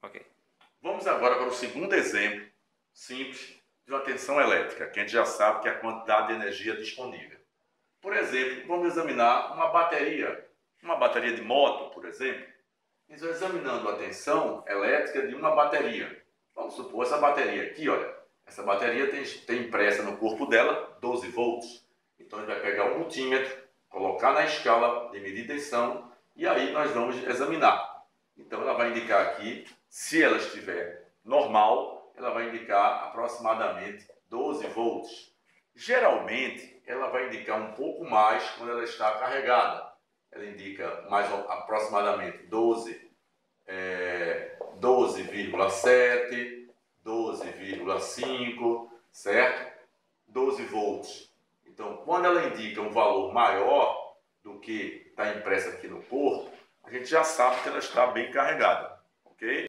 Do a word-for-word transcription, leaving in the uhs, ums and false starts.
Ok. Vamos agora para o segundo exemplo simples de uma tensão elétrica, que a gente já sabe que é a quantidade de energia disponível. Por exemplo, vamos examinar uma bateria, uma bateria de moto, por exemplo. Então, examinando a tensão elétrica de uma bateria. Vamos supor essa bateria aqui, olha. Essa bateria tem, tem impressa no corpo dela doze volts. Então, a gente vai pegar um multímetro, colocar na escala de medir tensão e aí nós vamos examinar. Então, ela vai indicar aqui, se ela estiver normal, ela vai indicar aproximadamente doze volts. Geralmente, ela vai indicar um pouco mais quando ela está carregada. Ela indica mais aproximadamente doze, é, doze vírgula sete, doze vírgula cinco, certo? doze volts. Então, quando ela indica um valor maior do que está impresso aqui no corpo, a gente já sabe que ela está bem carregada, ok?